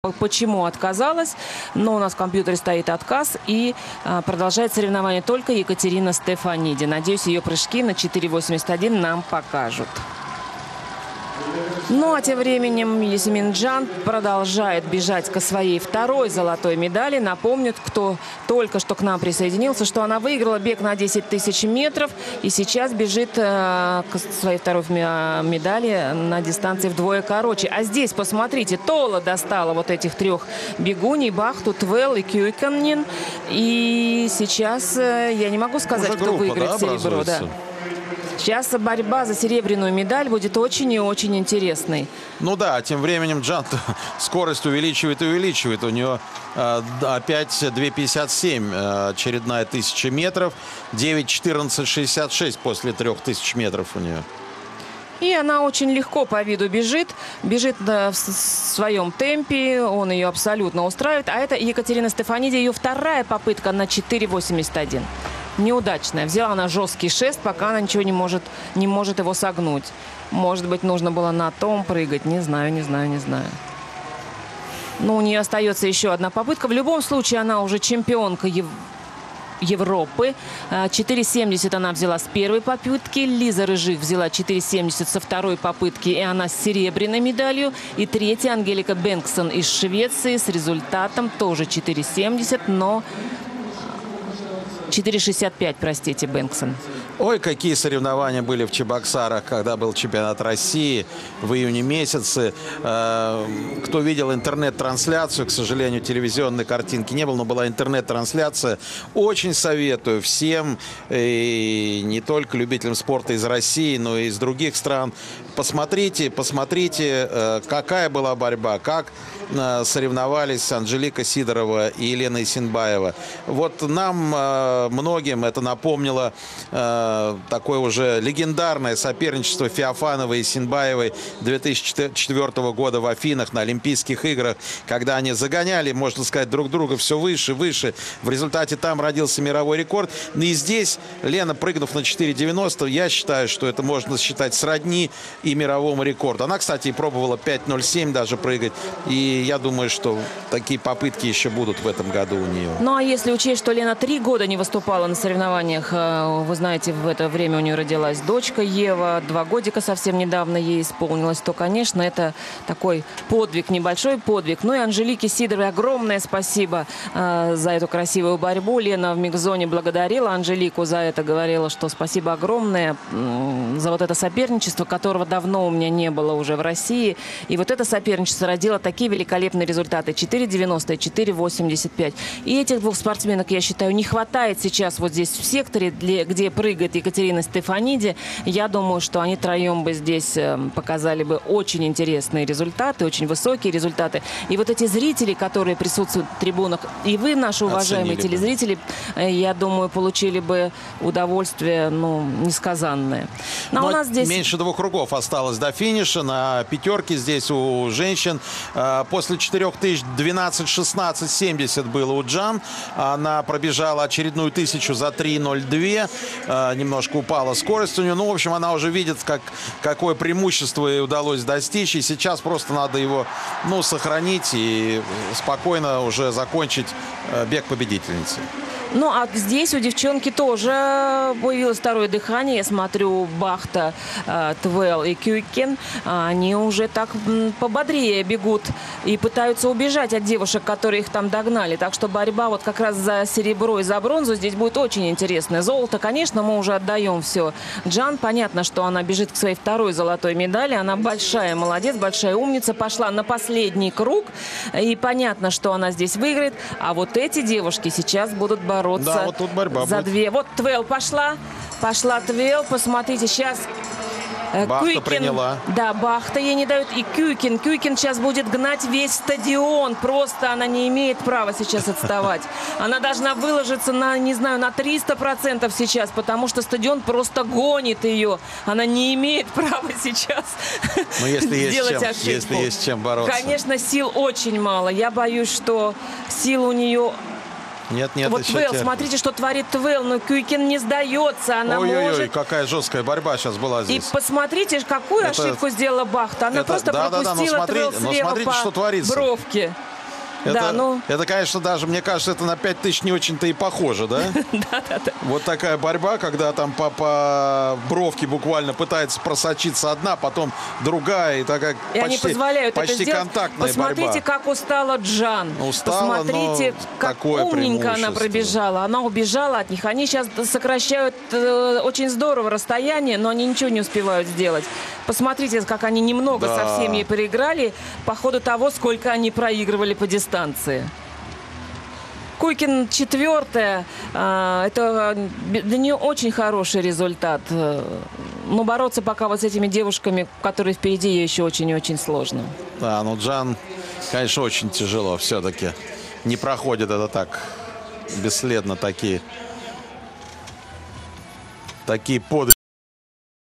Почему отказалась, но у нас в компьютере стоит отказ, и продолжает соревнование только Екатерина Стефаниди. Надеюсь, ее прыжки на 4,81 нам покажут. Ну а тем временем Ясмин Джан продолжает бежать к своей второй золотой медали. Напомню, кто только что к нам присоединился, что она выиграла бег на 10 тысяч метров и сейчас бежит к своей второй медали на дистанции вдвое короче. А здесь, посмотрите, Тола достала вот этих трех бегуней: Бахту, Твел и Кюйканен. И сейчас я не могу сказать, кто выиграет серебро. Да. Сейчас борьба за серебряную медаль будет очень и очень интересной. Ну да, тем временем Джан скорость увеличивает и увеличивает. У нее опять 2,57 очередная 1000 метров. 9,14,66 после 3000 метров у нее. И она очень легко по виду бежит. Бежит в своем темпе. Он ее абсолютно устраивает. А это Екатерина Стефаниди. Ее вторая попытка на 4,81. Неудачная. Взяла она жесткий шест, пока она ничего не может его согнуть. Может быть, нужно было на том прыгать. Не знаю. Но у нее остается еще одна попытка. В любом случае, она уже чемпионка Европы. 4,70 она взяла с первой попытки. Лиза Рыжих взяла 4,70 со второй попытки, и она с серебряной медалью. И третья Ангелика Бенксон из Швеции с результатом тоже 4,70, но 4,65, простите, Бенксон. Ой, какие соревнования были в Чебоксарах, когда был чемпионат России в июне месяце. Кто видел интернет-трансляцию, к сожалению, телевизионной картинки не было, но была интернет-трансляция. Очень советую всем, и не только любителям спорта из России, но и из других стран. Посмотрите, какая была борьба, как соревновались Анжелика Сидорова и Елена Исенбаева. Вот нам, многим, это напомнило такое уже легендарное соперничество Феофановой и Исенбаевой 2004 года в Афинах на Олимпийских играх, когда они загоняли, можно сказать, друг друга все выше, выше. В результате там родился мировой рекорд. И здесь Лена, прыгнув на 4,90, я считаю, что это можно считать сродни и мировому рекорду. Она, кстати, и пробовала 5,07 даже прыгать. И я думаю, что такие попытки еще будут в этом году у нее. Ну, а если учесть, что Лена 3 года не выступала на соревнованиях, вы знаете, в это время у нее родилась дочка Ева, 2 годика совсем недавно ей исполнилось, то, конечно, это такой подвиг, небольшой подвиг. Ну и Анжелике Сидоровой огромное спасибо за эту красивую борьбу. Лена в микс-зоне благодарила Анжелику за это, говорила, что спасибо огромное за вот это соперничество, которого давно у меня не было уже в России. И вот это соперничество родило такие великолепные результаты. 4,90 и 4,85. И этих двух спортсменок, я считаю, не хватает сейчас вот здесь в секторе, где прыгает Екатерина Стефаниди. Я думаю, что они троем бы здесь показали бы очень интересные результаты, очень высокие результаты. И вот эти зрители, которые присутствуют в трибунах, и вы, наши уважаемые телезрители, я думаю, получили бы удовольствие, ну, несказанное. Но у нас здесь меньше 2 кругов осталось до финиша. На пятерке здесь у женщин. После 4000 12,16,70 было у Джан. Она пробежала очередную 1000 за 3,02. Немножко упала скорость у нее. Ну, в общем, она уже видит, какое преимущество ей удалось достичь. И сейчас просто надо его, ну, сохранить и спокойно уже закончить бег победительницы. Ну, а здесь у девчонки тоже появилось второе дыхание. Я смотрю, Бахта, Твел и Кюйкен, они уже так пободрее бегут и пытаются убежать от девушек, которые их там догнали. Так что борьба вот как раз за серебро и за бронзу здесь будет очень интересная. Золото, конечно, мы уже отдаем все. Джан, понятно, что она бежит к своей второй золотой медали. Она большая молодец, большая умница. Пошла на последний круг. И понятно, что она здесь выиграет. А вот эти девушки сейчас будут бороться. Да, вот тут борьба за будет. 2. Вот Твел пошла Твел. Посмотрите, сейчас Бахта приняла. Да, Бахта ей не дают. И Кюйкен сейчас будет гнать весь стадион. Просто она не имеет права сейчас отставать. Она должна выложиться на, не знаю, на 300% сейчас, потому что стадион просто гонит ее. Она не имеет права сейчас сделать ошибку. Если есть чем бороться. Конечно, сил очень мало. Я боюсь, что сил у нее... Нет, вот Твел, смотрите, что творит Твел. Но Кюйкен не сдается. Она ой-ой-ой, какая жесткая борьба сейчас была здесь. И посмотрите, какую ошибку сделала Бахта. Она просто пропустила Твел слева по бровке. Это, конечно, даже, мне кажется, это на 5000 не очень-то и похоже, да? Да. Вот такая борьба, когда там по бровке буквально пытается просочиться одна, потом другая, и такая и они позволяют почти это сделать. контактная Посмотрите, борьба. как устала Джан. Устала, Посмотрите, как такое умненько она преимущество. пробежала. Она убежала от них. Они сейчас сокращают очень здорово расстояние, но они ничего не успевают сделать. Посмотрите, как они немного совсем ей проиграли по ходу того, сколько они проигрывали по дистанции. Куйкин 4-я. Это для нее очень хороший результат. Но бороться пока вот с этими девушками, которые впереди, ей еще очень и очень сложно. Да, ну Джан, конечно, очень тяжело все-таки. Не проходит это так бесследно, такие подвиги.